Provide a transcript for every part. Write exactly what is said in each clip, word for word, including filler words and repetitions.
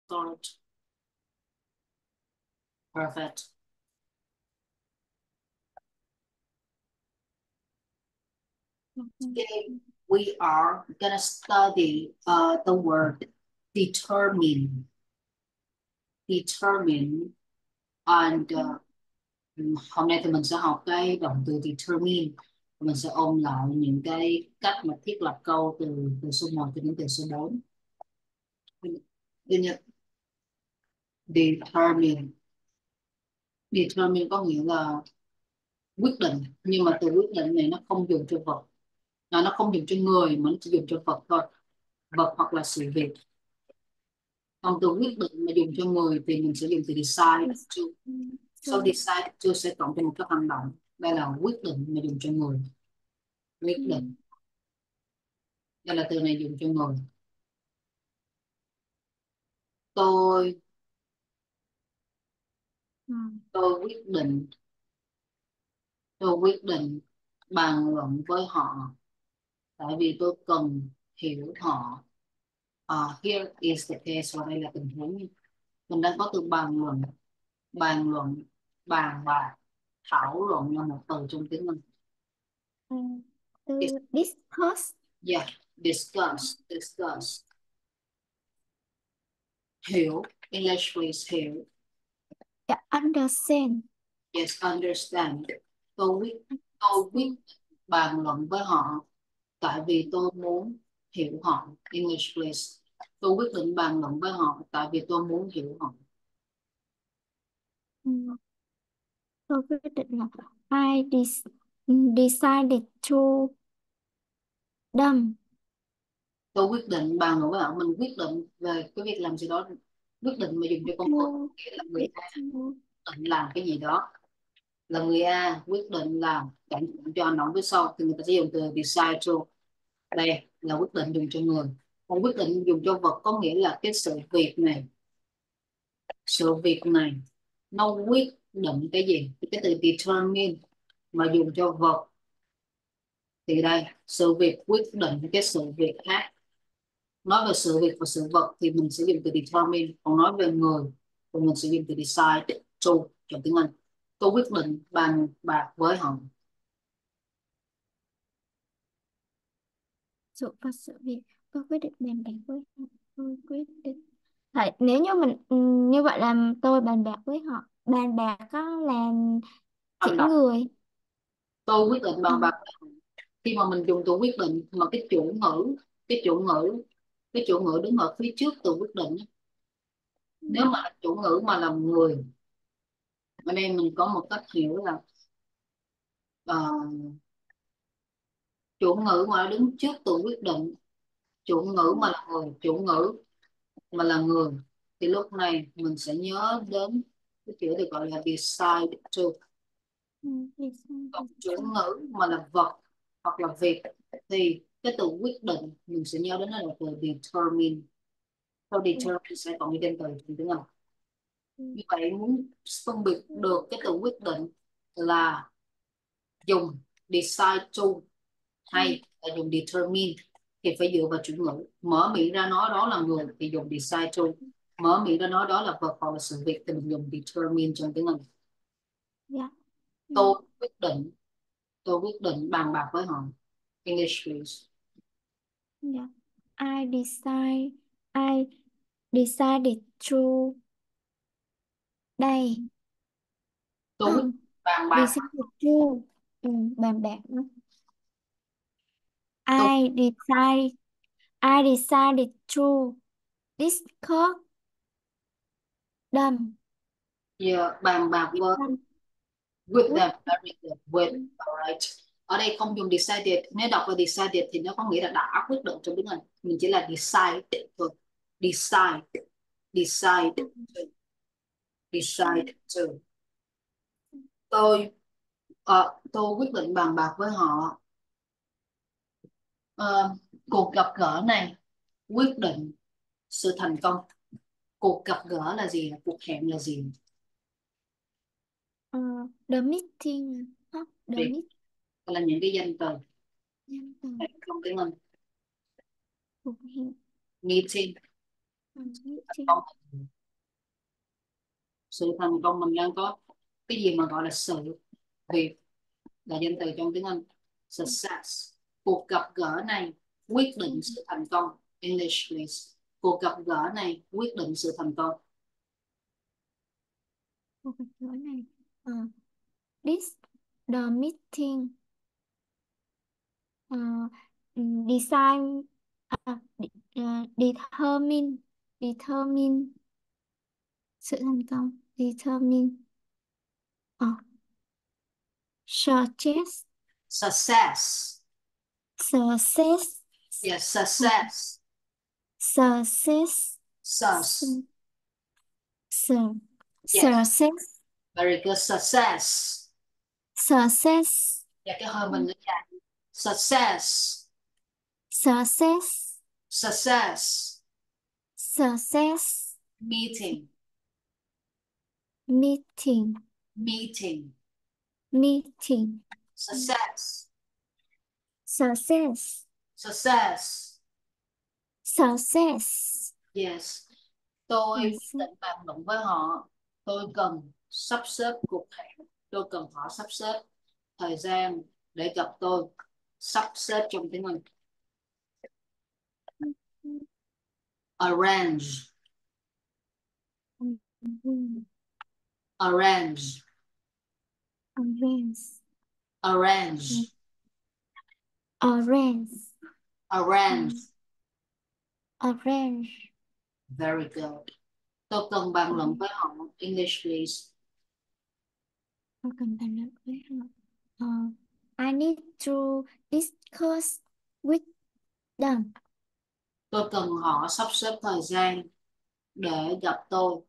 Start. Perfect. Today we are gonna study uh, the word determine. Determine and uh, hôm nay thì mình sẽ học cái động từ determine. Mình sẽ ôn lại những cái cách mà thiết lập câu từ từ số một cho đến từ số bốn. Thứ nhất, determine. Determine có nghĩa là quyết định, nhưng mà từ quyết định này nó không dùng cho vật, nó nó không dùng cho người mà nó chỉ dùng cho vật thôi, vật hoặc là sự việc. Còn từ quyết định mà dùng cho người thì mình sẽ dùng từ decide to. So decide to sẽ cộng cho một cái hành động. Đây là quyết định mà dùng cho người. Quyết định. Đây là từ này dùng cho người. Tôi tôi quyết định tôi quyết định bàn luận với họ tại vì tôi cần hiểu họ. Uh, here is the case, và đây là tình huống. Mình đang có từ bàn luận. Bàn luận, bàn bạc, thảo luận là một từ trong tiếng Anh. Uh, to Dis- discuss. yeah, discuss, discuss. Hiểu, English please, hiểu. Yeah, understand. Yes, understand. Tôi quyết, tôi quyết bàn luận với họ tại vì tôi muốn hiểu họ. English please. Tôi quyết định bàn luận với họ tại vì tôi muốn hiểu họ. Ừ. Tôi quyết định là I dis decided to them. Tôi quyết định bàn luận với họ. Mình quyết định về cái việc làm gì đó. Quyết định mà dùng cho công thức To nghĩa là người A to định làm cái gì đó. Là người A quyết định làm cảnh cho hành động phía sau thì người ta sẽ dùng từ decide to. Đây là quyết định dùng cho người. Còn quyết định dùng cho vật có nghĩa là cái sự việc này, sự việc này nó quyết định cái gì. Cái từ determine mà dùng cho vật thì đây, sự việc quyết định cái sự việc khác. Nói về sự việc và sự vật thì mình sẽ dùng từ determine, còn nói về người thì mình sẽ dùng từ decide to trong tiếng Anh. Tôi quyết định bàn bạc với họ. sự và sự việc. Tôi quyết định bàn bạc với họ. Tôi quyết định. Vậy nếu như mình ừ, như vậy là tôi bàn bạc với họ. Bàn bạc có là chỉ Hành động. người. Tôi quyết định À, bàn bạc. Khi mà mình dùng từ quyết định mà cái chủ ngữ cái chủ ngữ cái chủ ngữ đứng ở phía trước từ quyết định, ừ, nếu mà là chủ ngữ mà là người, ở đây mình có một cách hiểu là ờ, chủ ngữ mà đứng trước từ quyết định, chủ ngữ ừ, mà là người chủ ngữ mà là người thì lúc này mình sẽ nhớ đến cái chữ được gọi là decide to. ừ, decide Còn chủ to. ngữ mà là vật hoặc là việc thì cái từ quyết định mình sẽ nhớ đến là từ determine. Sau Ừ, determine sẽ còn đi trên từ trong tiếng Anh. ừ, Như vậy muốn phân biệt ừ, được cái từ quyết định là dùng decide to ừ, hay là dùng determine thì phải dựa vào chủ ngữ. Mở miệng ra nói đó là người thì dùng decide to, mở miệng ra nói đó là vật hoặc là sự việc thì mình dùng determine trong tiếng Anh. dạ, ừ, Tôi quyết định tôi quyết định bàn bạc với họ. English please. dạ. I decide I decided to đây. Tôi quyết Không, định bàn bạc. decided to ừ, bàn bạc đó. Tôi I decide I decided to discuss them. giờ bàn bạc với Them with with them. Very good. With. Alright. Ở đây không dùng decided. Nếu đọc là decided thì nó có nghĩa là đã quyết định trong tiếng Anh. Mình chỉ là decide thôi. Decide. Decide to. Decide to. Tôi ờ, tôi quyết định bàn bạc với họ. Ờ, cuộc gặp gỡ này quyết định sự thành công. Cuộc gặp gỡ là gì? Cuộc hẹn là gì? uh, the meeting huh? The Việc meeting là những cái danh từ nhân từ trong tiếng Anh. cuộc hẹn Meeting. Thành meeting. công, sự thành công mình đang có cái gì mà gọi là sự việc, là danh từ trong tiếng Anh. Success, cuộc gặp gỡ này quyết định sự thành công. English please. Cuộc gặp gỡ này quyết định sự thành công. Cuộc gặp gỡ này. Ờ, this the meeting ờ, design à, de, ờ, determine determine sự thành công. Determine ờ, suggest Success. success. Yes, ờ, success. success. Sus. Su- su- Yes, success. very good. Success. Success. Và cái hơi Ừ, mình nữa nha. Success. success. Success. Success. Meeting. Meeting. Meeting. Meeting. Ừ, Success. success. Success. Success. Yes. Tôi quyết Success. định bàn luận với họ. Tôi cần sắp xếp cuộc hẹn. Tôi cần họ sắp xếp thời gian để gặp tôi. Sắp xếp trong tiếng Anh. Arrange. Arrange. Orange. Arrange. Orange. Arrange. Orange. Very good. Tôi cần bàn luận với họ. English please. Tôi cần bàn luận với họ. Ờ, I need to discuss with them. Tôi cần họ sắp xếp thời gian để gặp tôi.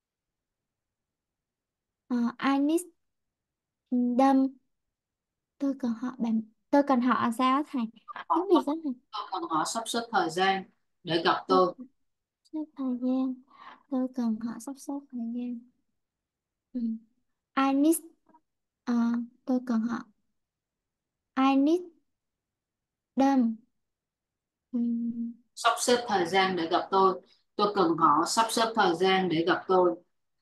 Ờ, I need them. Tôi cần họ bàn. Tôi cần họ sao thầy? Tiếng Họ, Việt đó thầy. tôi cần họ sắp xếp thời gian để gặp Tôi tôi. cần xếp thời gian. Tôi cần họ sắp xếp thời gian. Ừ. I need. Ờ, tôi cần họ. I need them. Ừ. Sắp xếp thời gian để gặp tôi. Tôi cần họ sắp xếp thời gian để gặp tôi.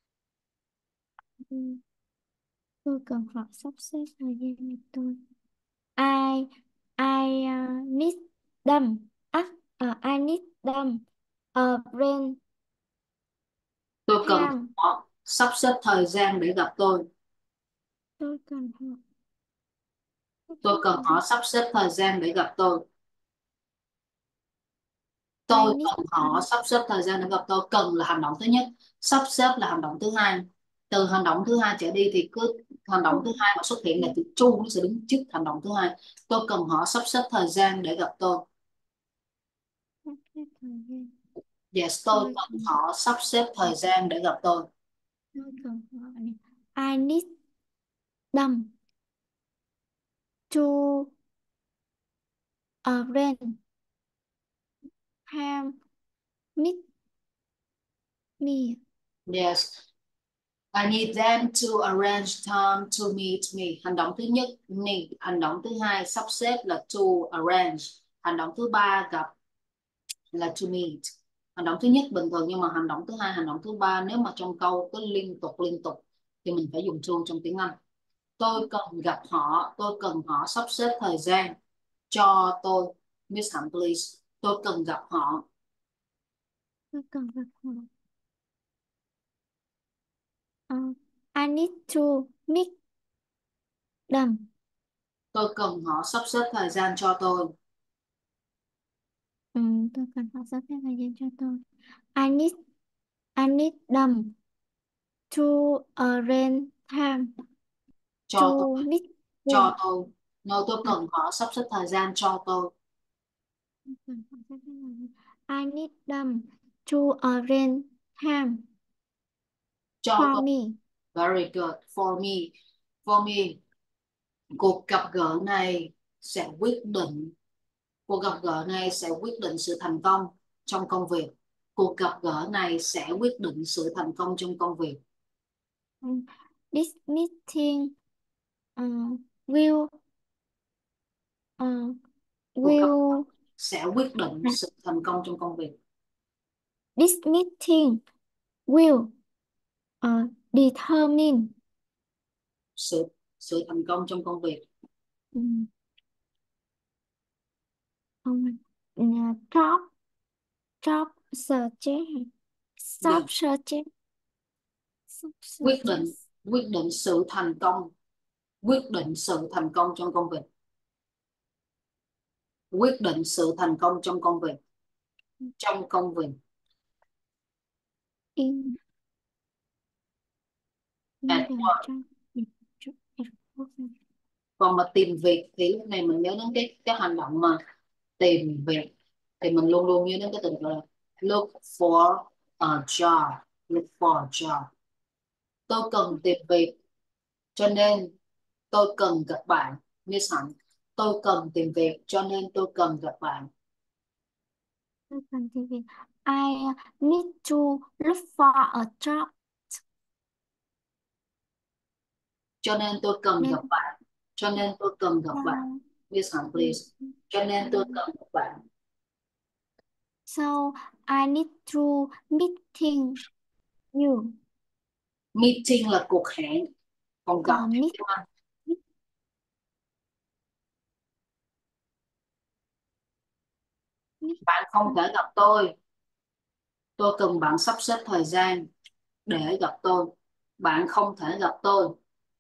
Ừ. Tôi cần họ sắp xếp thời gian cho tôi. I I uh, need them. À, à, I need them. Arrange Tôi cần time. họ sắp xếp thời gian để gặp tôi. Tôi cần họ sắp xếp Tôi cần thời họ gian. sắp xếp thời gian để gặp tôi. I Tôi need cần họ them. sắp xếp thời gian để gặp tôi. Cần là hành động thứ nhất, sắp xếp là hành động thứ hai. Từ hành động thứ hai trở đi thì cứ hành động Tôi thứ hai mà xuất hiện là từ to nó sẽ đứng trước hành động thứ hai. Tôi cần họ sắp xếp thời gian để gặp tôi. sắp xếp thời gian. Yes, tôi Tôi cần cần họ sắp xếp thời gian để gặp tôi. tôi cần họ này. I need them to arrange time. Meet me. Yes, I need them to arrange time to meet me. Hành động thứ nhất need, hành động thứ hai sắp xếp là to arrange, hành động thứ ba gặp là to meet. Hành động thứ nhất bình thường, nhưng mà hành động thứ hai, hành động thứ ba nếu mà trong câu cứ liên tục liên tục thì mình phải dùng to trong tiếng Anh. Tôi cần gặp họ, tôi cần họ sắp xếp thời gian cho tôi. Miss Hạnh please. Tôi cần gặp họ. Tôi cần gặp họ. Ờ, I need to meet them. Tôi cần họ sắp xếp thời gian cho tôi. Ừ, tôi cần họ sắp xếp thời gian cho tôi. I need I need them to arrange time Cho tôi. to meet me. Cho tôi. No, tôi À, cần họ sắp xếp thời gian cho tôi. tôi cần họ sắp xếp thời gian. I need them to arrange time Cho for tôi. me. Very good. For me. For me. Cuộc gặp gỡ này sẽ quyết định. Cuộc gặp gỡ này sẽ quyết định sự thành công trong công việc. Cuộc gặp gỡ này sẽ quyết định sự thành công trong công việc. Ừ. This meeting uh, will uh, Cuộc gặp will sẽ quyết định sự thành công trong công việc. This meeting will uh, determine sự sự thành công trong công việc. um, um, uh, job job search Giờ job search job quyết search định quyết định sự thành công quyết định sự thành công trong công việc quyết định sự thành công trong công việc trong công việc in in at the work. job job at work. Còn mà tìm việc thì lúc này mình nhớ đến cái cái hành động mà tìm việc, thì mình luôn luôn nhớ đến cái từ gọi là look for a job. Look for a job. Tôi cần tìm việc cho nên tôi cần gặp bạn. Miss Hạnh, tôi cần tìm việc cho nên tôi cần gặp bạn. Tôi cần tìm việc. I need to look for a job. Cho nên tôi cần Nên gặp bạn. Cho nên tôi cần gặp bạn. uh, Miss Hạnh please. Cho nên tôi cần gặp bạn. so I need to meeting you. Meeting là cuộc hẹn, còn gặp Uh, thì meet, tiếng Anh. meet, meet, Bạn không thể gặp tôi. Tôi cần bạn sắp xếp thời gian để gặp tôi. Bạn không thể gặp tôi.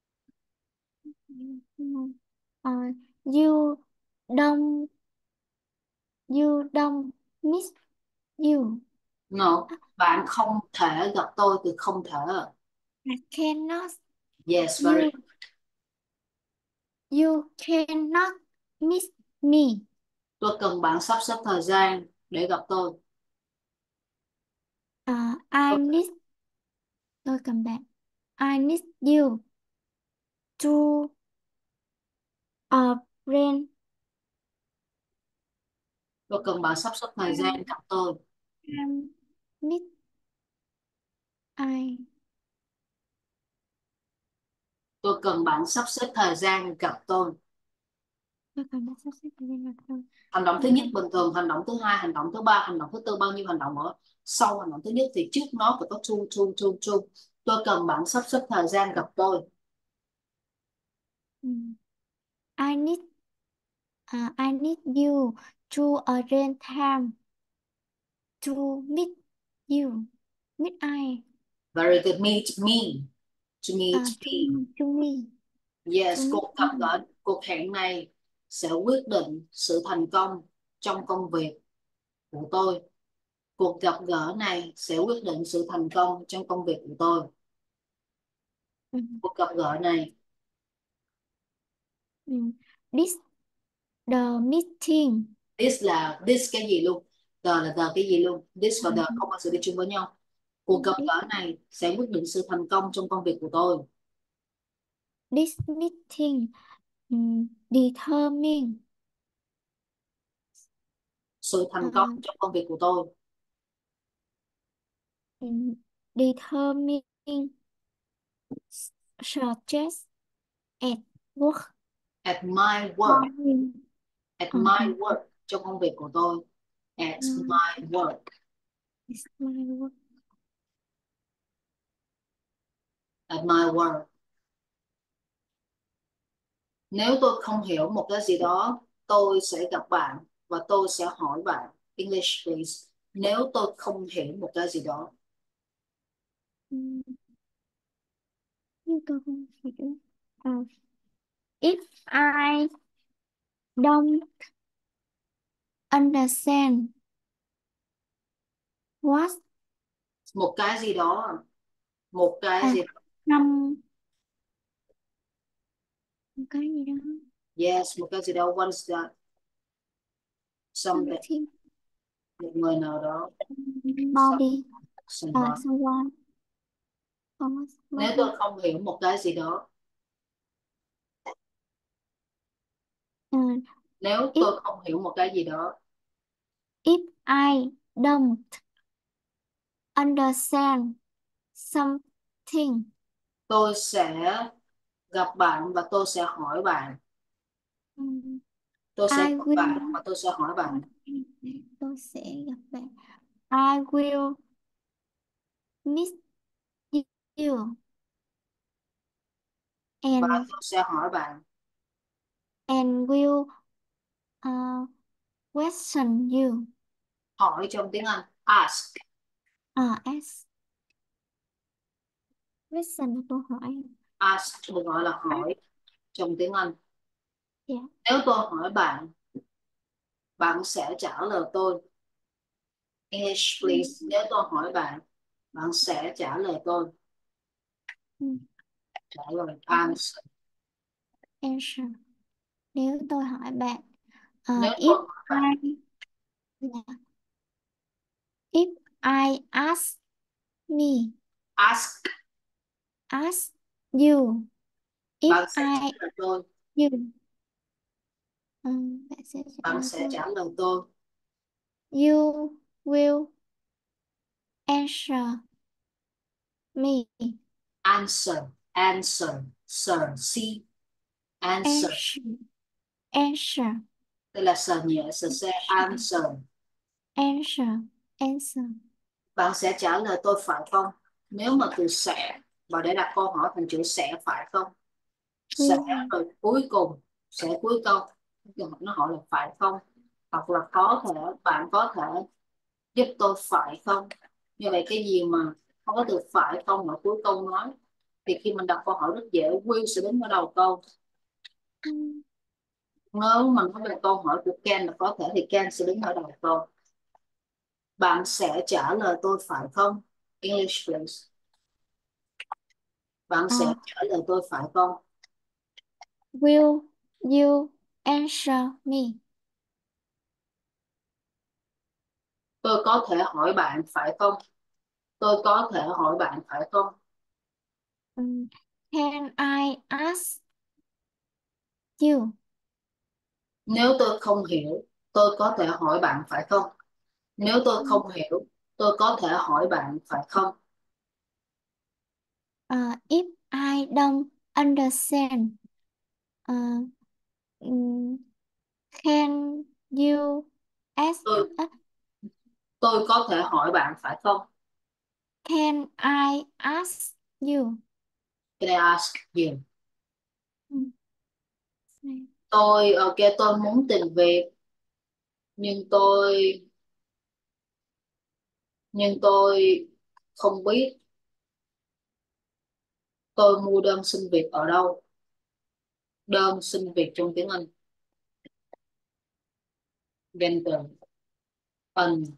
uh, you don't you don't miss you. No, bạn không thể gặp tôi từ không thể. I cannot Yes, very. you you cannot miss me. Tôi cần bạn sắp xếp thời gian để gặp tôi. Uh, I need tôi cần bạn. I need you to arrange Tôi cần bạn sắp xếp thời gian gặp tôi. um, meet I Tôi cần bạn sắp xếp thời gian gặp tôi. tôi cần bạn sắp xếp thời gian gặp tôi. Hành động thứ Tôi nhất cần bình thường, hành động thứ hai, hành động thứ ba, hành động thứ tư, bao nhiêu hành động ở sau hành động thứ nhất thì trước nó phải có to to to to. Tôi cần bạn sắp xếp thời gian gặp tôi. um, I need uh, I need you to arrange time to meet you. Meet I Very good. Meet me. To meet uh, to me. to me to Yes, meet cuộc gặp me. gỡ, cuộc hẹn này sẽ quyết định sự thành công trong công việc của tôi. Cuộc gặp gỡ này sẽ quyết định sự thành công trong công việc của tôi. Um, Cuộc gặp gỡ này, um, this the meeting. this là this cái gì luôn, the là the cái gì luôn, this và the không bao giờ đi chung với nhau. Cuộc gặp This gỡ này sẽ quyết định sự thành công trong công việc của tôi. this meeting um, determine Sự uh, thành công trong công việc của tôi. um, determine success at work. At my work. Morning. At Uh, my uh, work, trong công việc của tôi. At uh, my work. it's my work. At my work. Nếu tôi không hiểu một cái gì đó, tôi sẽ gặp bạn và tôi sẽ hỏi bạn. English please. Nếu tôi không hiểu một cái gì đó, Um, nhưng tôi không hiểu. Uh, if I don't understand what một cái gì đó, một cái à gì đó. năm cái gì đó Yes, một cái gì đó. What is that? Something. something Một người nào đó. Some, body à someone. someone someone's Nếu tôi body. không hiểu một cái gì đó, uh, nếu if tôi không hiểu một cái gì đó, if I don't understand something tôi sẽ gặp bạn và tôi sẽ hỏi bạn. um, Tôi sẽ I gặp will bạn và tôi sẽ hỏi bạn. tôi sẽ gặp bạn. I will miss you Và and tôi sẽ hỏi bạn. and will uh, question you. Hỏi trong tiếng Anh ask. À, ask. Question là câu hỏi. Ask được gọi là Ask. hỏi trong tiếng Anh. Dạ. Nếu tôi hỏi bạn, bạn sẽ trả lời tôi. English Ừ. please. Nếu tôi hỏi bạn, bạn sẽ trả lời tôi. Ừ. Trả lời answer. Answer. Nếu tôi hỏi bạn, Nếu uh, if tôi hỏi bạn, I dạ. If I ask me, ask, ask you, if bạn sẽ trả I lời tôi. you, um, bạn sẽ trả Bạn lời sẽ tôi. trả lời tôi. You will answer me. Answer, answer, sir, c, answer. Answer. Answer. Đây là sờ nhẹ, sờ xe, answer. Answer. Answer. Bạn sẽ trả lời tôi phải không? Nếu mà từ sẽ và để đặt câu hỏi thành chữ sẽ phải không? Sẽ Will. rồi cuối cùng, sẽ cuối câu. Nó hỏi là phải không? Hoặc là có thể, bạn có thể giúp tôi phải không? Như vậy cái gì mà không có từ phải không ở cuối câu nói thì khi mình đặt câu hỏi rất dễ, will sẽ đứng ở đầu câu. Ừ. Nếu mà nói về câu hỏi của Ken là có thể thì Ken sẽ đứng ở đầu câu. Bạn sẽ trả lời tôi phải không? English please. Bạn sẽ Uh, trả lời tôi phải không? will you answer me? Tôi có thể hỏi bạn phải không? Tôi có thể hỏi bạn phải không? Um, can I ask you? Nếu tôi không hiểu, tôi có thể hỏi bạn phải không? Nếu tôi Um, không hiểu, tôi có thể hỏi bạn phải không? uh, if I don't understand, uh, mm, can you ask? Tôi uh, tôi có thể hỏi bạn phải không? can I ask you? Can I ask you? Ừ. Tôi ok, tôi muốn tìm việc nhưng tôi nhưng tôi không biết tôi mua đơn xin việc ở đâu. Đơn xin việc trong tiếng Anh. Enter. An,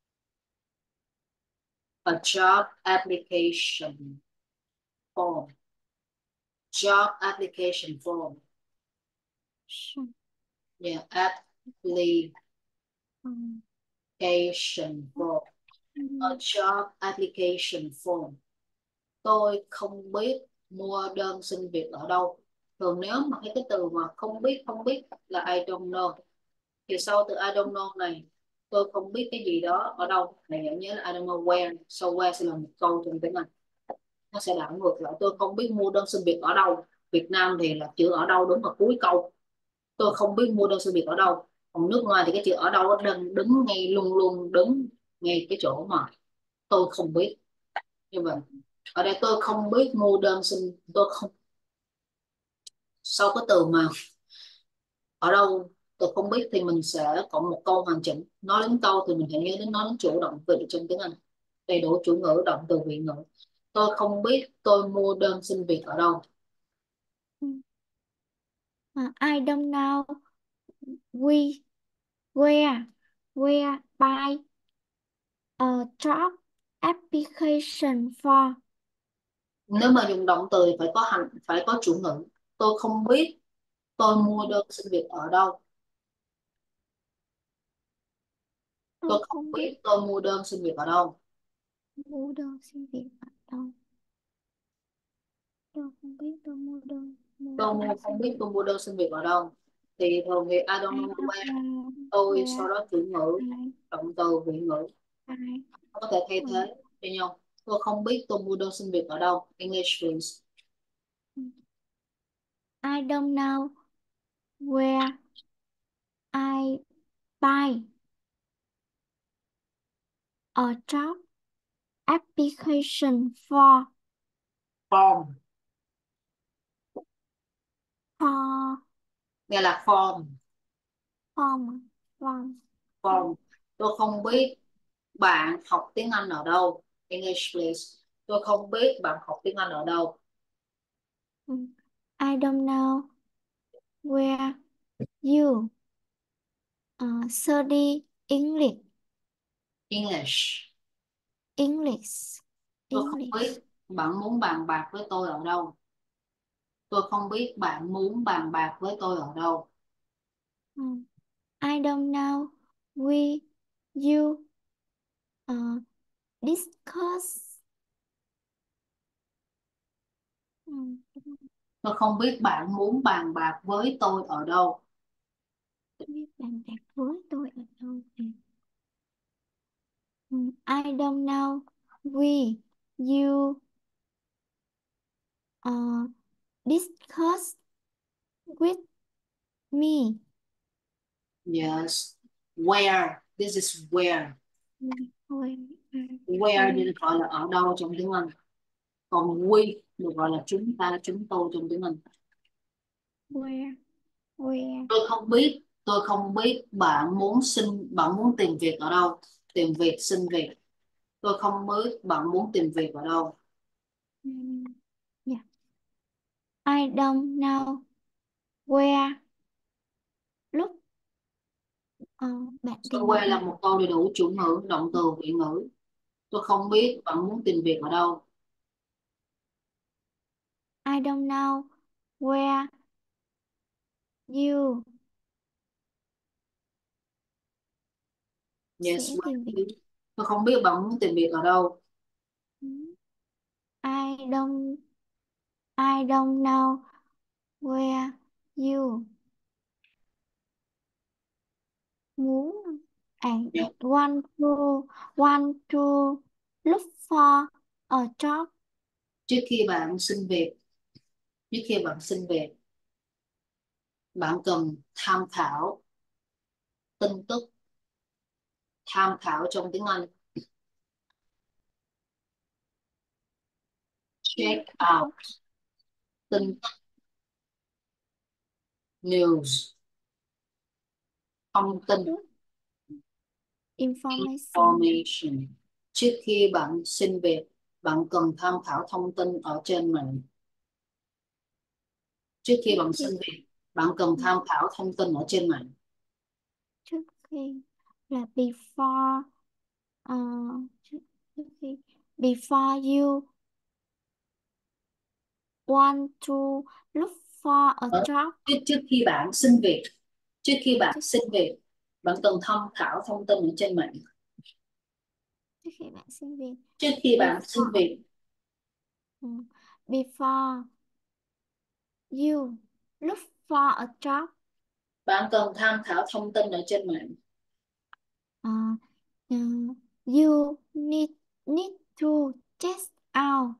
a job application form. Job application form. Sure. Yeah, application Um, form. A mm, job application form. Tôi không biết mua đơn xin việc ở đâu. Thường nếu mà cái cái từ mà không biết không biết là I don't know, thì sau từ I don't know này, tôi không biết cái gì đó ở đâu này, nhớ nhớ là I don't know where, sau where sẽ là một câu trong tiếng Anh. Nó sẽ đảo ngược lại, tôi không biết mua đơn xin việc ở đâu. Việt Nam thì là chữ ở đâu đứng ở cuối câu. Tôi không biết mua đơn xin việc ở đâu. Còn nước ngoài thì cái chữ ở đâu nó đứng, đứng ngay, luôn luôn đứng ngay cái chỗ mà tôi không biết. Như vậy ở đây tôi không biết mua đơn xin, tôi không, sau cái từ mà ở đâu tôi không biết thì mình sẽ có một câu hoàn chỉnh. Nói đến câu thì mình hãy nhớ đến nói đến chủ động từ trong tiếng Anh, đầy đủ chủ ngữ, động từ, vị ngữ. Tôi không biết tôi mua đơn xin việc ở đâu. mm. Uh, I don't know we where where buy a job application for. Nếu mà dùng động từ thì phải có hành, phải có chủ ngữ. Tôi không biết tôi mua đơn xin việc ở đâu. Tôi Tôi không không biết biết tôi mua đơn xin việc ở đâu. mua đơn xin việc ở đâu. Tôi không biết tôi mua đơn mua Tôi mua đơn không xin biết việc. tôi mua đơn xin việc ở đâu. Thì thường thì I don't I know don't where. know Tôi where sau đó chủ ngữ, I động từ, vị ngữ I có thể thay um, thế cho nhau. Tôi không biết tôi mua đơn xin việc ở đâu. English please. I don't know where I buy a job application for Form for nghĩa là form. form form Form. Tôi không biết bạn học tiếng Anh ở đâu. English please. Tôi không biết bạn học tiếng Anh ở đâu. Mm. I don't know where you uh, study English English. English Tôi không English. biết bạn muốn bàn bạc với tôi ở đâu. Tôi không biết bạn muốn bàn bạc với tôi ở đâu. Mm. I don't know we you uh, discuss. Mm. Tôi không biết bạn muốn bàn bạc với tôi ở đâu. Biết bàn bạc với tôi ở đâu. Ừ. Mm. I don't know we you uh, discuss with me. Yes. Where. This is where. Mm. Where, Where where, được gọi là ở đâu trong tiếng Anh. Còn we được gọi là chúng ta, chúng tôi trong tiếng Anh. where, where. Tôi không biết, tôi không biết bạn muốn xin, bạn muốn tìm việc ở đâu. Tìm việc, xin việc. Tôi không biết bạn muốn tìm việc ở đâu. Mm. Yeah. I don't know where. Lúc ờ, bạn So tìm việc where là nào? một câu đầy đủ chủ ngữ, động từ, vị ngữ. Tôi không biết bạn muốn tìm việc ở đâu. I don't know where you sẽ Yes, tìm việc. where. Tôi không biết bạn muốn tìm việc ở đâu. Mm. I don't I don't know where you muốn and Dạ. want to want to look for a job. Trước khi bạn xin việc, trước khi bạn xin việc, bạn cần tham khảo tin tức. Tham khảo trong tiếng Anh. Check out. Tin tức, news, thông tin, Information. information. Trước khi bạn xin việc, bạn cần tham khảo thông tin ở trên mạng. Trước khi Trước bạn khi xin việc, bạn cần ừ, tham khảo thông tin ở trên mạng. trước khi là before ờ, trước, trước khi before you want to look for a Ở, job. trước, trước khi bạn xin việc, trước khi bạn trước, xin việc, bạn cần tham khảo thông tin ở trên mạng. trước khi bạn xin việc Trước khi bạn xin before việc, ừ, before you look for a job. bạn cần tham khảo thông tin ở trên mạng. Ờ, ờ, you need need to test out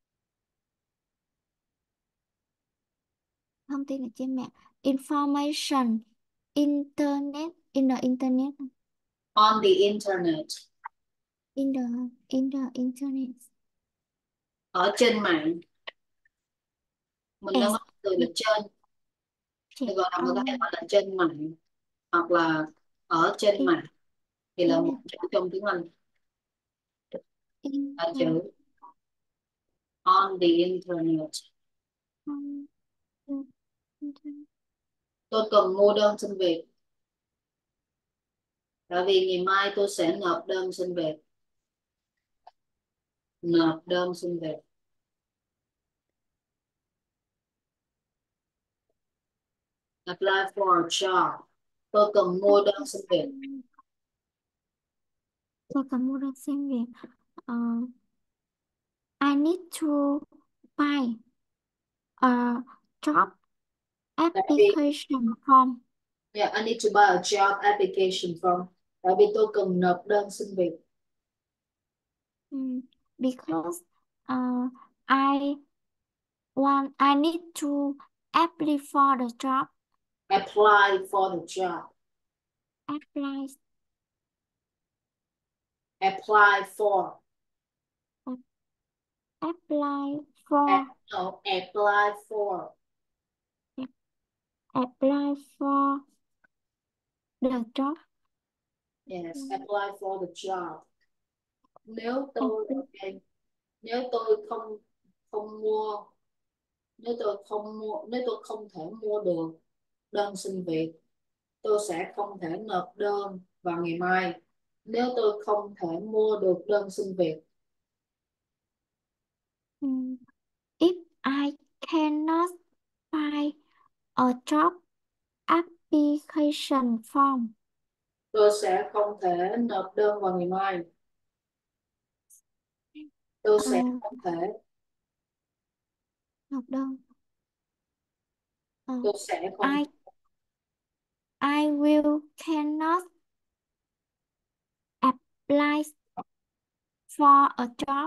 thông tin ở trên mạng. Information internet in the internet. On the internet. In the in the internet. Ở trên mạng. Mình đang As nói từ là trên. trẻ Thì gọi là người ta hay on gọi là trên mạng. Hoặc là ở trên in mạng. Thì là in một chữ trong tiếng Anh. in Là the chữ on the internet. on the internet. Tôi cần mua đơn xin việc. Tại vì ngày mai tôi sẽ nộp đơn xin việc. Nộp đơn xin việc. Apply for a job. Tôi cần mua đơn xin việc. Tôi cần mua đơn xin việc. Ờ, I need to buy a job Tại vì application form. yeah, I need to buy a job application form. Tại vì tôi cần nộp đơn xin việc. Mm, because uh, I want I need to apply for the job. Apply for the job. Apply Apply for. Apply A- for. no, apply for. Apply for the job. Yes, apply for the job. Nếu tôi, Apply. ok, nếu tôi không không mua, nếu tôi không mua, nếu tôi không thể mua được đơn xin việc, tôi sẽ không thể nộp đơn vào ngày mai. Nếu tôi không thể mua được đơn xin việc, Mm. If I cannot find a job application form. tôi sẽ không thể nộp đơn vào ngày mai. Tôi Ờ, sẽ không thể, nộp đơn. Ờ, tôi sẽ không, I I will cannot apply for a job.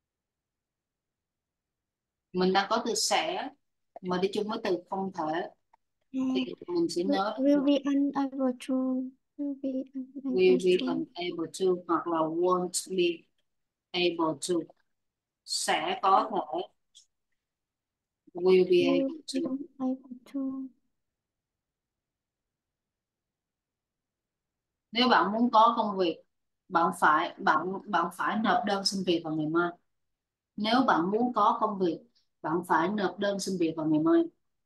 mình đang có từ sẽ mà đi chung với từ không thể thì Uh, mình sẽ will, nói will be unable to. Will be will unable be to. unable to hoặc là won't be able to. Sẽ có thể, will be Will able be to. unable to. Nếu bạn muốn có công việc, bạn phải bạn bạn phải nộp đơn xin việc vào ngày mai. Nếu bạn muốn có công việc, bạn phải nộp đơn xin việc vào ngày mai.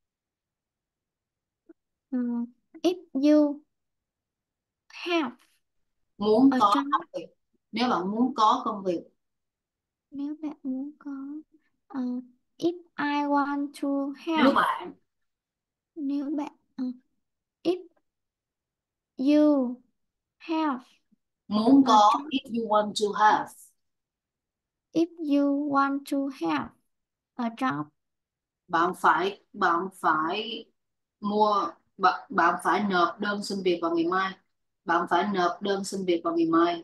Uh, if you have Muốn a có job. công việc, nếu bạn muốn có công việc, Nếu bạn muốn có. Uh, if I want to nếu have. bạn Nếu bạn. Uh, if you have muốn a có, job. if you want to have, If you want to have a job. bạn phải bạn phải mua bạn, bạn phải nộp đơn xin việc vào ngày mai. Bạn phải nộp đơn xin việc vào ngày mai.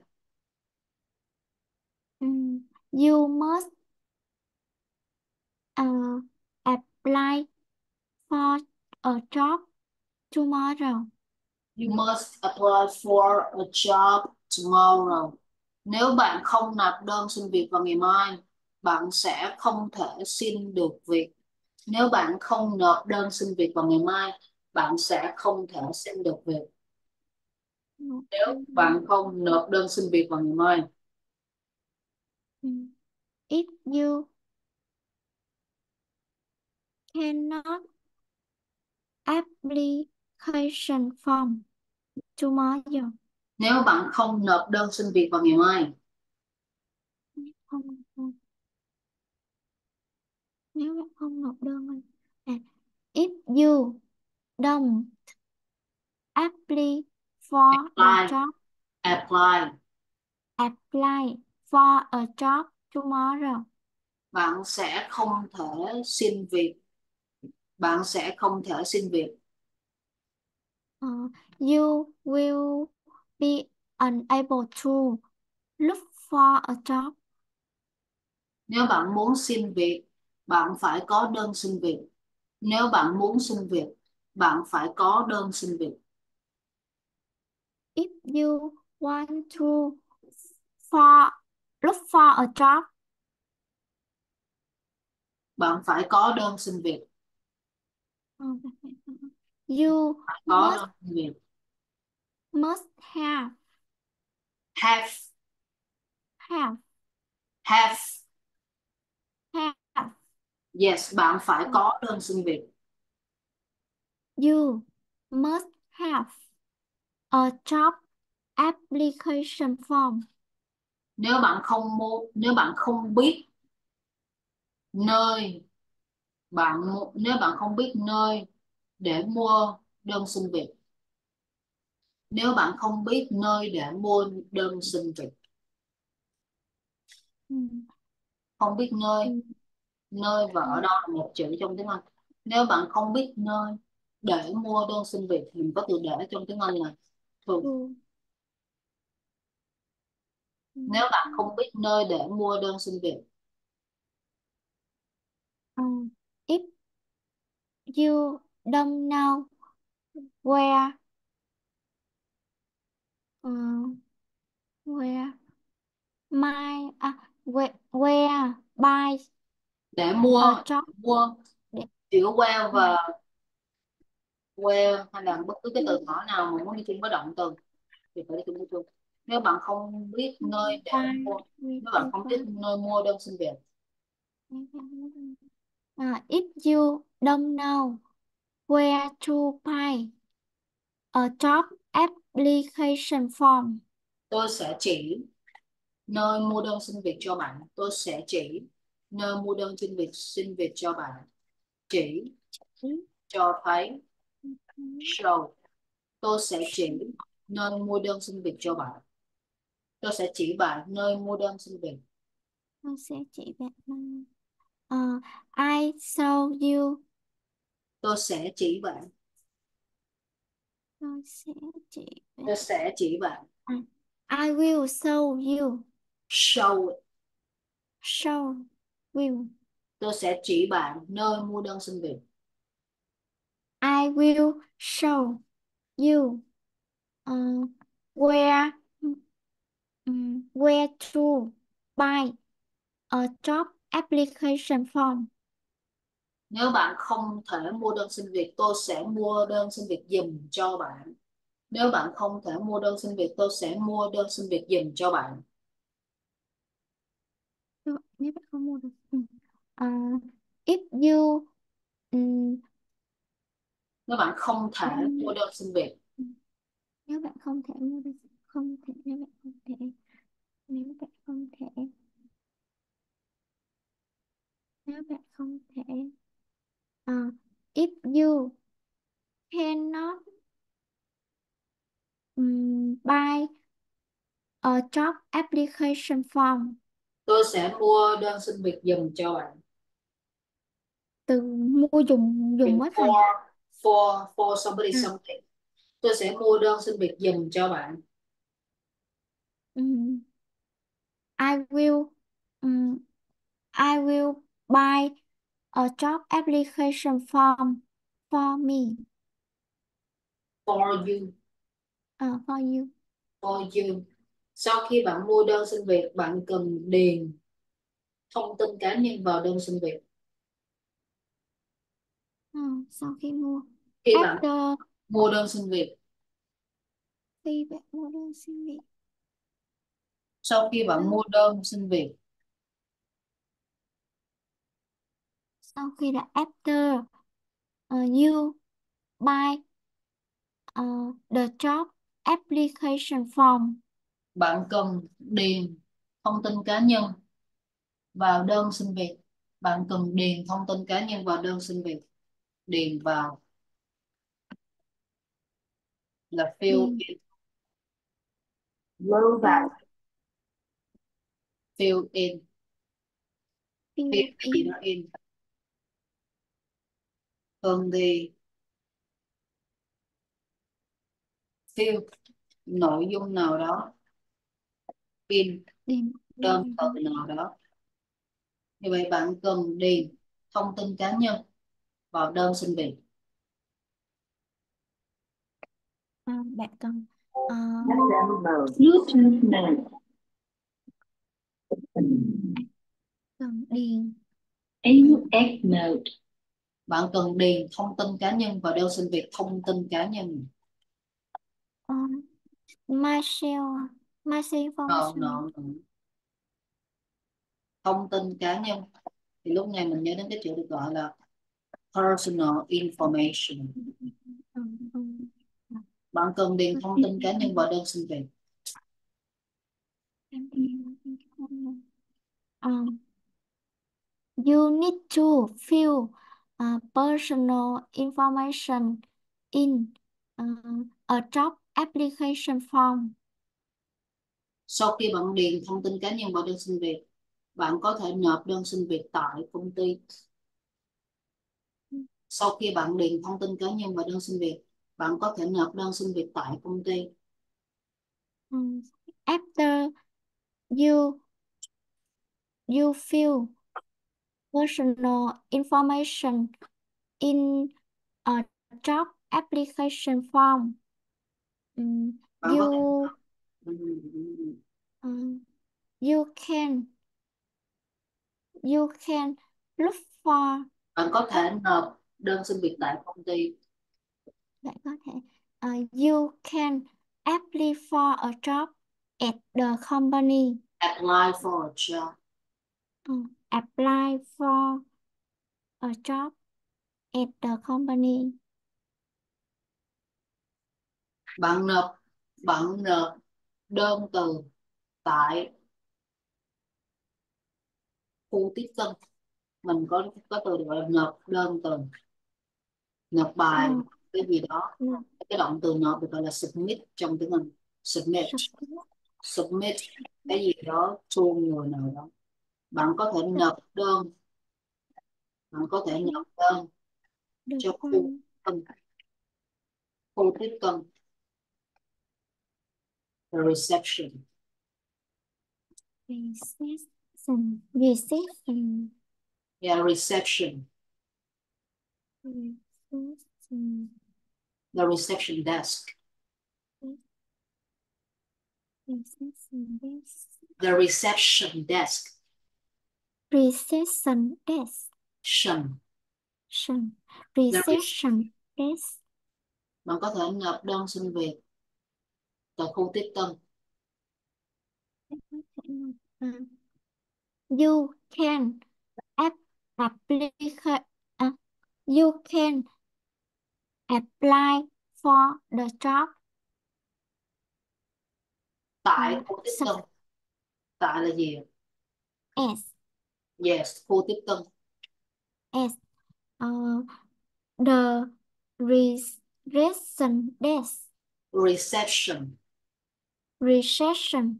Mm, you must uh, apply for a job tomorrow. You must apply for a job tomorrow. Nếu bạn không nộp đơn xin việc vào ngày mai, bạn sẽ không thể xin được việc. Nếu bạn không nộp đơn xin việc vào ngày mai, bạn sẽ không thể xin được việc. Nếu bạn không nộp đơn xin việc vào ngày mai, Mm. If you cannot application form tomorrow. nếu bạn không nộp đơn xin việc vào ngày mai, Không, không. Nếu bạn không nộp đơn lên. À, if you don't apply for a apply, job. apply, Apply for a job tomorrow. bạn sẽ không thể xin việc. Bạn sẽ không thể xin việc. Uh, you will be unable to look for a job. Nếu bạn muốn xin việc, bạn phải có đơn xin việc. Nếu bạn muốn xin việc, bạn phải có đơn xin việc. If you want to for look for a job. Bạn phải có đơn xin việc. You Phải có must đơn xin việc. must have Have, have have. have. Yes, bạn phải có đơn xin việc. You must have a job application form. Nếu bạn không mua, nếu bạn không biết nơi bạn mu- nếu bạn không biết nơi để mua đơn xin việc. Nếu bạn không biết nơi để mua đơn xin việc. Ừ. Không biết nơi, Ừ. nơi và Ừ. ở đâu là một chữ trong tiếng Anh. Nếu bạn không biết nơi để mua đơn xin việc, mình có từ để trong tiếng Anh là thường. Ừ. Ừ. Nếu bạn không biết nơi để mua đơn xin việc, Um, if you don't know where uh, where my à, where, where buy Để a mua, job mua để chữ where ừ, và where hay là bất cứ cái từ ừ, ngữ nào mà muốn đi chung với động từ thì phải đi chung với chung. Nếu bạn không biết nơi để buy mua, with nếu bạn the không biết buy. nơi mua đơn xin việc, Uh, if you don't know where to buy a job application form, tôi sẽ chỉ nơi mua đơn xin việc cho bạn. Tôi sẽ chỉ nơi mua đơn xin việc xin việc cho bạn. Chỉ, cho thấy, show. Tôi sẽ chỉ nơi mua đơn xin việc cho bạn. Tôi sẽ chỉ bạn nơi mua đơn xin việc. tôi sẽ chỉ bạn. Uh, I show you. Tôi sẽ chỉ bạn. Tôi sẽ chỉ bạn. Tôi sẽ chỉ bạn. À, I will show you. Show. Show will. Tôi sẽ chỉ bạn nơi mua đơn xin việc. I will show you uh, where um, where to buy a job application form. Nếu bạn không thể mua đơn xin việc, tôi sẽ mua đơn xin việc giùm cho bạn. Nếu bạn không thể mua đơn xin việc, tôi sẽ mua đơn xin việc giùm cho bạn. Rồi, nếu bạn không mua được. Ừ. À, if you um, Nếu bạn không thể mua đơn xin việc, nếu bạn không thể mua được, không thể, nếu bạn không thể, nếu bạn không thể, nếu bạn không thể, à, if you cannot um, buy a job application form. tôi sẽ mua đơn xin việc giùm cho bạn. Từ mua dùng dùng Dùng mới thầy. for, for, for somebody À, something. Tôi sẽ mua đơn xin việc giùm cho bạn. um, I will um, I will buy a job application form for me. For you, Uh, for you. for you. Sau khi bạn mua đơn xin việc, bạn cần điền thông tin cá nhân vào đơn xin việc. Ờ, sau khi mua. Khi bạn After mua đơn xin việc, khi bạn mua đơn xin việc. sau khi bạn Sau, mua đơn xin việc, sau khi đã after uh, you buy uh, the job application form. bạn cần điền thông tin cá nhân vào đơn xin việc. Bạn cần điền thông tin cá nhân vào đơn xin việc. Điền vào là fill Điền in. Lưu vào. fill Fill in. Fill fill cái gì in. đó in. Cần thì fill nội dung nào đó in Điền đơn nội từ dung. nào đó. Như vậy bạn cần điền thông tin cá nhân vào đơn xin việc. À, bạn cần ờ, Bluetooth mode. cần điền ờ, a u ích mode. Bạn cần điền thông tin cá nhân vào đơn xin việc. Thông tin cá nhân. ờ, Marshall Marshall No, information. no, no. Thông tin cá nhân thì lúc này mình nhớ đến cái chữ được gọi là personal information. Ừ, ừ. Bạn cần điền thông tin cá nhân vào đơn xin việc. Um, you need to fill uh, personal information in uh, a job application form. Sau khi bạn điền thông tin cá nhân vào đơn xin việc, bạn có thể nộp đơn xin việc tại công ty. Sau khi bạn điền thông tin cá nhân vào đơn xin việc, bạn có thể nộp đơn xin việc tại công ty. Um, after you you fill personal information in a job application form, um, Bạn có thể you um, You can you can look for. Bạn có Ơ, thể nộp đơn xin việc tại công ty. lại có thể. Ờ, you can apply for a job at the company. Apply for a job. Ờ, apply for a job at the company. Bạn nộp bạn nộp đơn từ tại khu tiếp tân. Mình có có từ gọi là nộp đơn từ, nộp bài No, cái gì đó. no. Cái động từ nộp được gọi là submit trong tiếng Anh. Submit. Submit. Submit cái gì đó cho người nào đó. Bạn có thể nộp đơn bạn có thể nộp đơn The cho khu form. tân, khu tiếp tân, the reception. Reception. Reception. Yeah, reception. Reception. The reception desk. Reception desk. The reception desk. Reception desk. Shun. Reception. The re- Reception desk. Bạn có thể nộp đơn xin việc tại khu tiếp tân. You can app apply. Uh, you can apply for the job. Tại Uh, khu tiếp such tân. Tại là gì? as Yes, khu tiếp tân. as uh, the reception desk. Reception. Reception.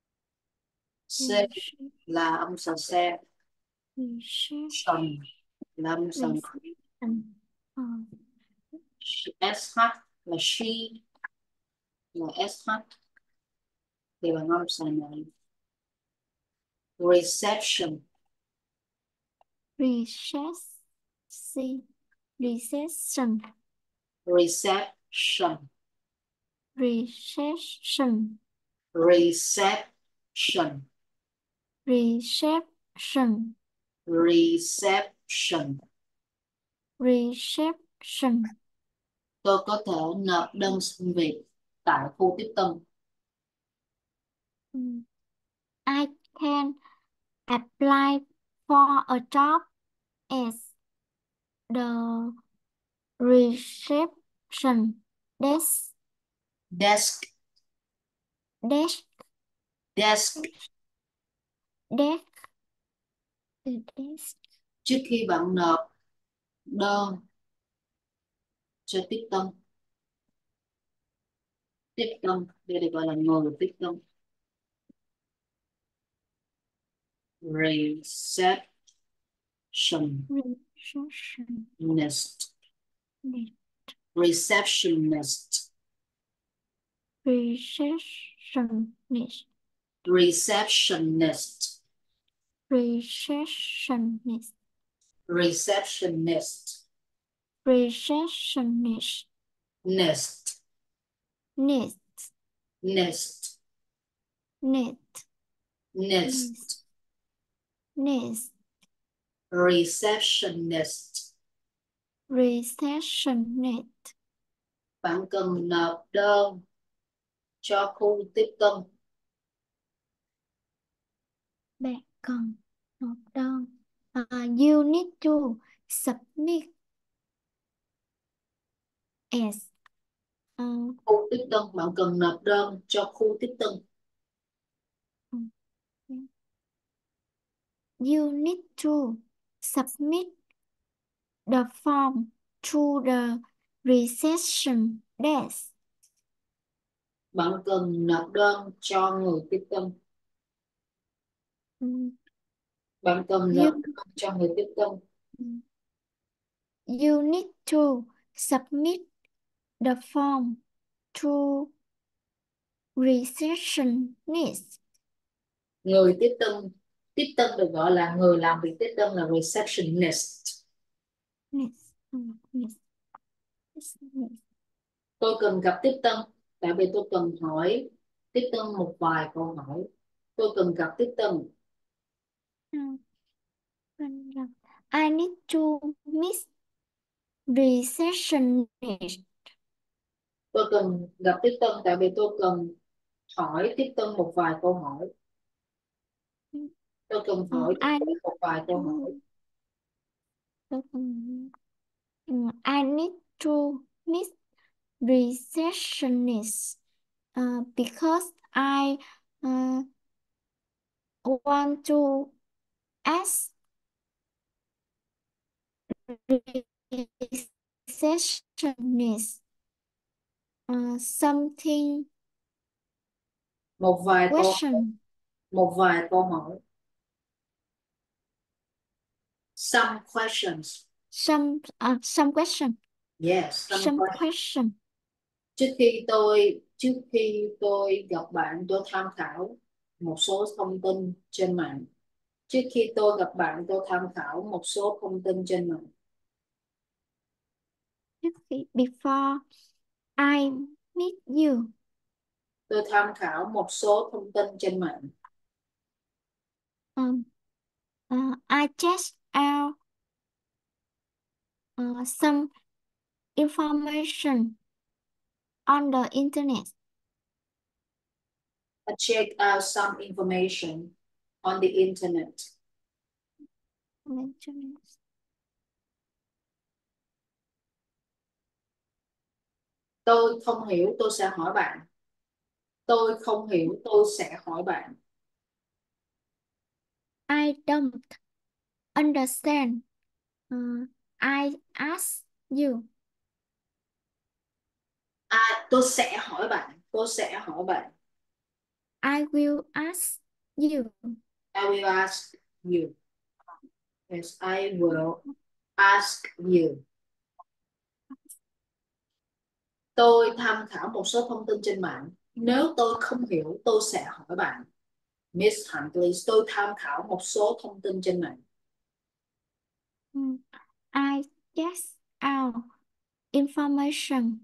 C là âm sờ xe. Reception. Shun là âm sờ Reception. Uh, sh là she là sh thì bằng âm sờ này. Reception. Reception. Reception. Reception. Reception. Reception. Reception. Reception. Reception. Tôi có thể nộp đơn xin việc tại khu tiếp tân. Mm. I can apply for a job as the reception desk. Desk. Desk. Desk. Desk. The desk. Trước khi bạn nộp đơn cho tiếp tân, tiếp tân đây được gọi là người tiếp tân. Reception. Reception. Receptionist. Desk. Receptionist. Receptionist. Receptionist. Receptionist. Receptionist. Receptionist. Nest. Nest. Nest. Net. Nest. Nest. Receptionist. Receptionist. Bạn cần nộp đơn cho khu tiếp tân. Bạn cần nộp đơn. Uh, you need to submit as. Uh, Khu tiếp tân, bạn cần nộp đơn cho khu tiếp tân. you need to submit the form to the reception desk. Bạn cần nộp đơn cho người tiếp tân. Mm. Bạn cần You, nộp đơn cho người tiếp tân. you need to submit the form to receptionist. Người tiếp tân, tiếp tân được gọi là người làm việc tiếp tân là receptionist. Yes. Mm, yes. Yes, yes. Tôi cần gặp tiếp tân tại vì tôi cần hỏi tiếp tân một vài câu hỏi. Tôi cần gặp Tuyết Tân. Ừ, cần gặp. I need to meet receptionist. Tôi cần gặp Tuyết Tân tại vì tôi cần hỏi Tuyết Tân một vài câu hỏi. Tôi cần Ờ, hỏi Tuyết I Tân need một vài to, câu hỏi. tôi cần- ừ, I need to meet receptionist uh, because I uh, want to ask receptionist uh, something Một vài câu question. một vài câu hỏi. Some questions. Some uh, some question. Yes, some Some questions. question. Trước khi tôi trước khi tôi gặp bạn, tôi tham khảo một số thông tin trên mạng. Trước khi tôi gặp bạn, tôi tham khảo một số thông tin trên mạng. Before I meet you, Tôi tham khảo một số thông tin trên mạng. um, uh, I checked out uh, some information on the internet. I check out some information on the internet. Tôi không hiểu, tôi sẽ hỏi bạn. Tôi không hiểu, tôi sẽ hỏi bạn. I don't understand. Uh, I ask you. À, tôi sẽ hỏi bạn. Tôi sẽ hỏi bạn. I will ask you. I will ask you. Yes, I will ask you. Tôi tham khảo một số thông tin trên mạng. Nếu tôi không hiểu, tôi sẽ hỏi bạn. Miss Huntley, tôi tham khảo một số thông tin trên mạng. Mm, I check out information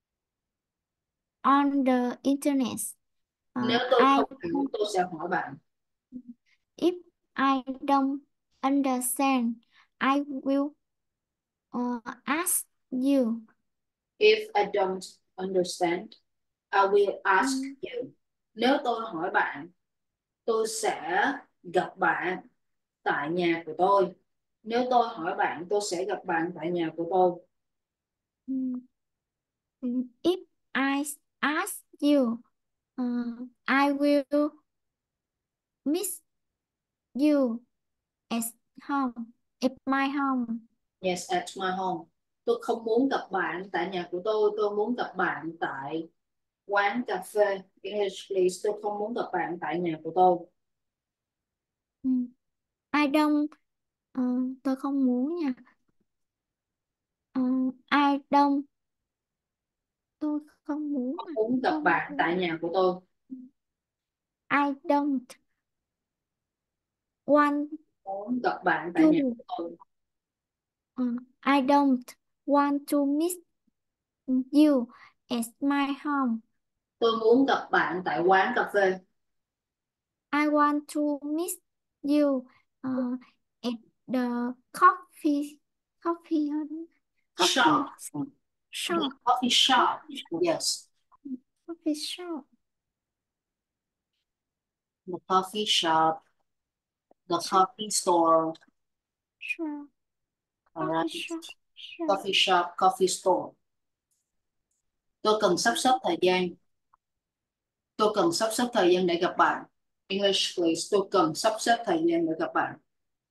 on the internet. Nếu Uh, tôi I không hiểu, tôi sẽ hỏi bạn. if I don't understand, I will uh, ask you. If I don't understand, I will ask Mm, you. Nếu tôi hỏi bạn, tôi sẽ gặp bạn tại nhà của tôi. Nếu tôi hỏi bạn, tôi sẽ gặp bạn tại nhà của tôi. mm, mm. If I ask you, uh, I will meet you at home, at my home. Yes, at my home. Tôi không muốn gặp bạn tại nhà của tôi, tôi muốn gặp bạn tại quán cà phê. English please, tôi không muốn gặp bạn tại nhà của tôi. Mm. I don't, ờ, tôi không muốn nha. Ờ, I don't, tôi không muốn Không mà. muốn gặp Không bạn muốn. tại nhà của tôi. I don't want Muốn gặp bạn tại nhà you. của tôi. Ờ, I don't want to meet you at my home. Tôi muốn gặp bạn tại quán cà phê. I want to meet you uh, at the coffee, coffee, coffee Shop. The shop, coffee shop. coffee, Yes. coffee shop, The coffee shop. The shop, coffee store. shop, All coffee right. shop, shop. Coffee shop, coffee store. Tôi cần sắp xếp thời gian. Tôi cần sắp xếp thời gian để gặp bạn. English please. Tôi cần sắp xếp thời gian để gặp bạn.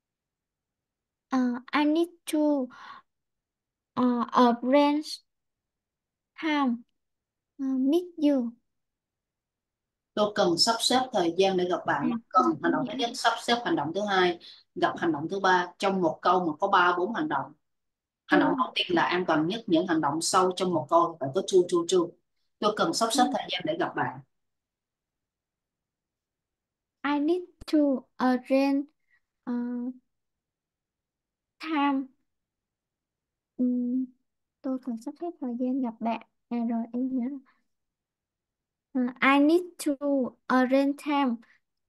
Uh, I need to uh, arrange time uh, meet you. Tôi cần sắp xếp thời gian để gặp À, bạn. Cần không hành phải động thứ vậy. nhất, sắp xếp hành động thứ hai, gặp hành động thứ ba. Trong một câu mà có ba bốn hành động. Hành động To. đầu tiên là an toàn nhất. Những hành động sau trong một câu phải có to, to, to. Tôi cần sắp xếp Mm. thời gian để gặp bạn. I need to arrange uh, time. Ừm, tôi cần sắp xếp thời gian gặp bạn. À, rồi em nhớ rồi. Uh, I need to arrange time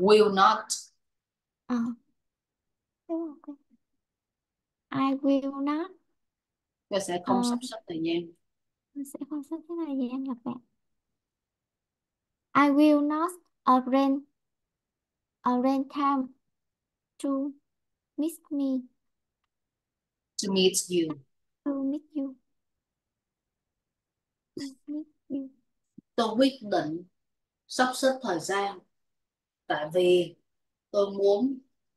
Will not. Ờ, đúng rồi. I will not. Tôi sẽ Ờ, không sắp xếp thời gian. tôi sẽ không sắp xếp thời gian gặp bạn. I will not arrange arrange time to meet me. To meet you. To meet you. To meet you. Tôi quyết định sắp xếp thời gian tại vì tôi muốn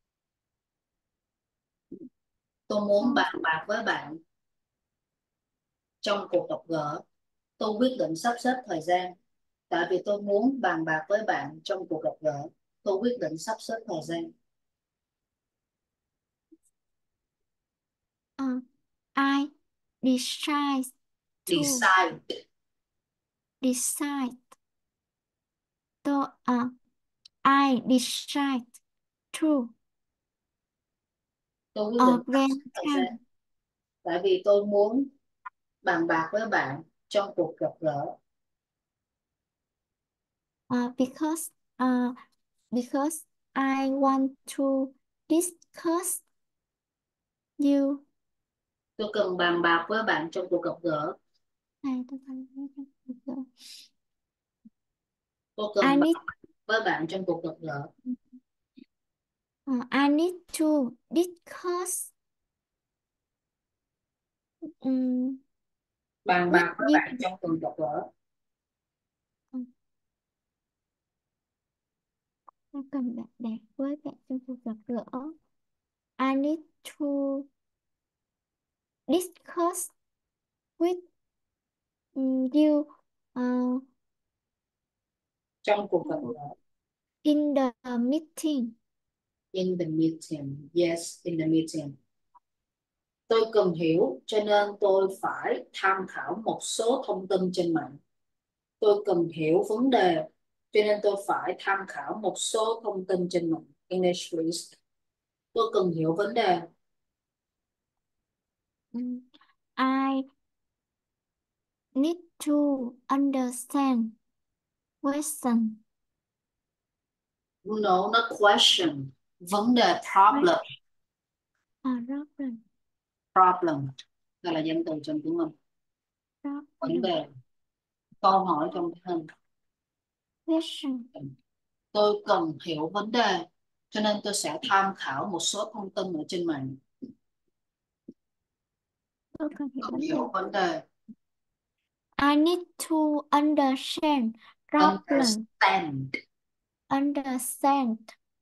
tôi muốn Tôi bàn bạc với bạn trong cuộc gặp gỡ. Tôi quyết định sắp xếp thời gian tại vì tôi muốn bàn bạc với bạn trong cuộc gặp gỡ. Tôi quyết định sắp xếp thời gian. uh, I decide to Decide. decide to uh, I decide to Tôi quyết định sắp xếp arrange thời gian time tại vì tôi muốn bàn bạc với bạn trong cuộc gặp gỡ. uh, because uh, because I want to discuss you. Tôi cần bàn bạc với bạn trong cuộc gặp gỡ. Này, tôi cần nói cho được rồi. Tôi I cần bàn need bạc với bạn trong cuộc gặp gỡ. uh, I need to discuss um, Bàn with bạc với you. bạn trong cuộc gặp gỡ. Ừ, tôi cần bạn bè với bạn trong cuộc gặp gỡ. I need to discuss with um, you uh, Trong cuộc gặp gỡ. in the meeting. In the meeting. Yes, in the meeting. Tôi cần hiểu cho nên tôi phải tham khảo một số thông tin trên mạng. Tôi cần hiểu vấn đề cho nên tôi phải tham khảo một số thông tin trên mạng. English please. Tôi cần hiểu vấn đề. Mm. I need to understand question. No, not question. Vấn đề problem. À, problem. Problem. Đây là danh từ trong tiếng Anh. Vấn Problem. đề. Câu hỏi trong tiếng Anh. Question. Tôi cần hiểu vấn đề cho nên tôi sẽ tham khảo một số thông tin ở trên mạng. Tôi cần hiểu Cần vấn đề. hiểu vấn đề. I need to understand problem. Understand. Understand.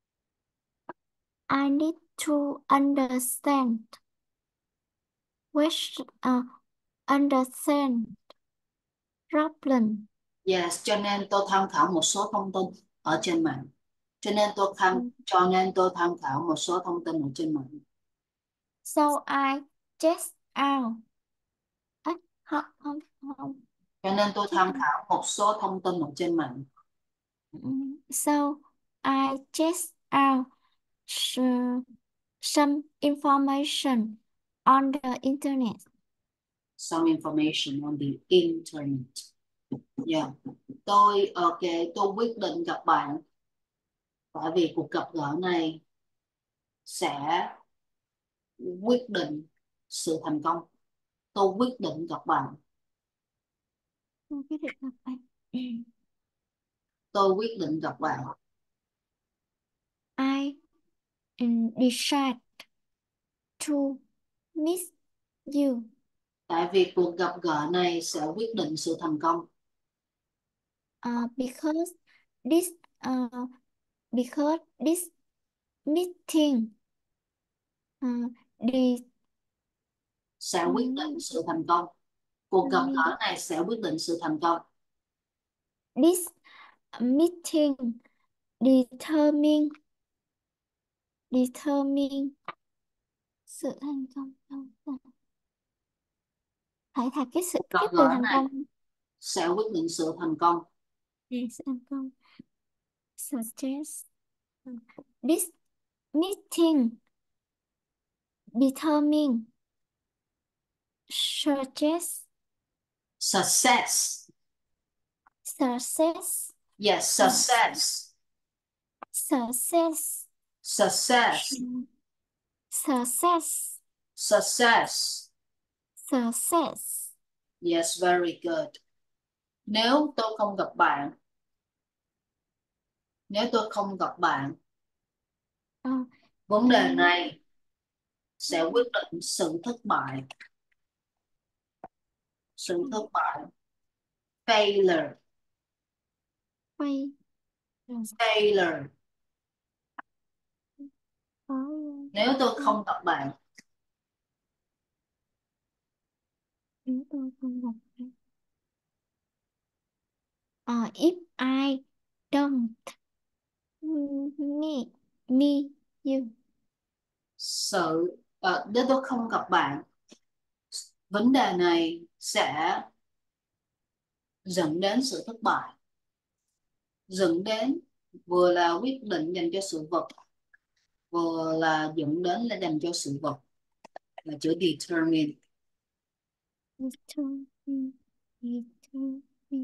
I need to understand. Question. Uh, understand problem. Yes, cho nên tôi tham khảo một số thông tin ở trên mạng. Cho nên tôi tham Mm. cho nên tôi tham khảo một số thông tin ở trên mạng. So I check out. À, không, không, không. Cho nên tôi Check tham out. khảo một số thông tin ở trên mạng. Mm. So I check out s- some information on the internet. Some information on the internet. Yeah. Tôi ok, tôi quyết định gặp bạn tại vì cuộc gặp gỡ này sẽ quyết định sự thành công. Tôi quyết định gặp bạn. Tôi quyết định gặp bạn. Tôi quyết định gặp bạn. I um, decide to meet you. Tại vì cuộc gặp gỡ này sẽ quyết định sự thành công. Uh, because this uh, because this meeting uh, the Sẽ quyết định um, sự thành công. Cuộc gặp me- gỡ này sẽ quyết định sự thành công. this meeting determine determine sự thành công. Phải thật cái sự Cuộc gặp cái từ gỡ thành này công. sẽ quyết định sự thành công. Nè, sự thành công. Suggest this meeting determine suggest Success. success. Yes, uh, success. Success. Success. Success. Success. Success. Yes, very good. Nếu tôi không gặp bạn, nếu tôi không gặp bạn, Uh, vấn đề I này sẽ quyết định sự thất bại. Sự thất bại. Failure. Quay. Failure. Có. Nếu tôi không gặp bạn, Nếu tôi không gặp bạn. Uh, if I don't meet me you. sự ờ, nếu tôi không gặp bạn, vấn đề này sẽ dẫn đến sự thất bại. Dẫn đến vừa là quyết định dành cho sự vật, vừa là dẫn đến là dành cho sự vật, là chữ determine. Determine. Determine.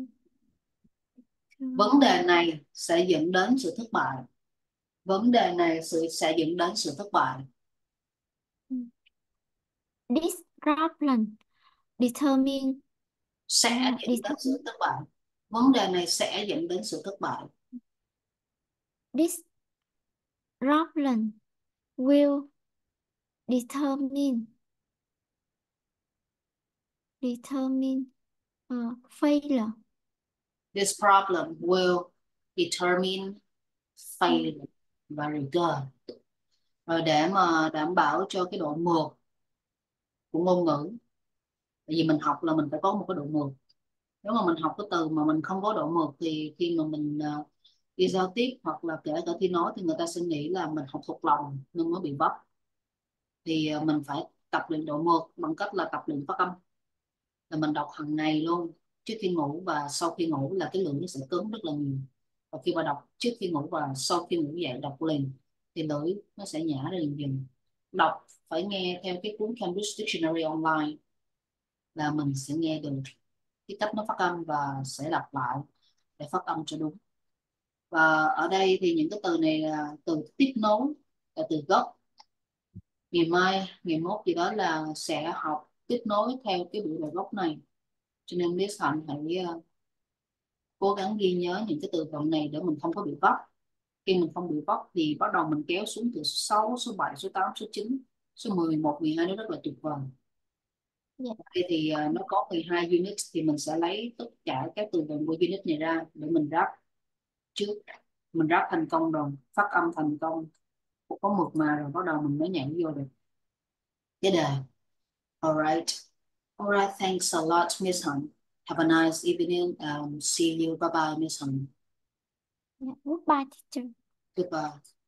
Vấn đề này sẽ dẫn đến sự thất bại. Vấn đề này sự sẽ dẫn đến sự thất bại. This problem determine. Sẽ Uh, dẫn đến sự determine. thất bại. Vấn đề này sẽ dẫn đến sự thất bại. This problem will determine. Determine. Uh, failure. This problem will determine Ừ. failure. Very good. Rồi để mà đảm bảo cho cái độ mượt của ngôn ngữ, tại vì mình học là mình phải có một cái độ mượt. Nếu mà mình học cái từ mà mình không có độ mượt thì khi mà mình uh, đi giao tiếp hoặc là kể cả khi nói thì người ta sẽ nghĩ là mình học thuộc lòng nên mới bị vấp. Thì uh, mình phải tập luyện độ mượt bằng cách là tập luyện phát âm, là mình đọc hàng ngày luôn, trước khi ngủ và sau khi ngủ là cái lưỡi nó sẽ cứng rất là nhiều. Và khi mà đọc trước khi ngủ và sau khi ngủ dậy đọc liền thì lưỡi nó sẽ nhả ra dần dần. Đọc phải nghe theo cái cuốn Cambridge Dictionary online là mình sẽ nghe được cái cách nó phát âm và sẽ đọc lại để phát âm cho đúng. Và ở đây thì những cái từ này là từ tiếp nối, là từ gốc. Ngày mai ngày mốt gì đó là sẽ học tiếp nối theo cái biểu đồ gốc này, cho nên Miss Hạnh hãy uh, cố gắng ghi nhớ những cái từ vựng này để mình không có bị vấp. Khi mình không bị vấp thì bắt đầu mình kéo xuống từ số sáu, số bảy, số tám, số chín, số mười một, mười hai nó rất là tuyệt vời. Dạ. Đây thì uh, nó có mười hai unit thì mình sẽ lấy tất cả các từ vựng của unit này ra để mình ráp trước. Mình ráp thành công rồi, phát âm thành công, có mượt mà rồi bắt đầu mình mới nhảy vô được cái đề. Alright. Alright, thanks a lot, Miss Hunt. Have a nice evening. Um, see you. Bye bye, Miss Hunt. Dạ. Goodbye teacher. Goodbye.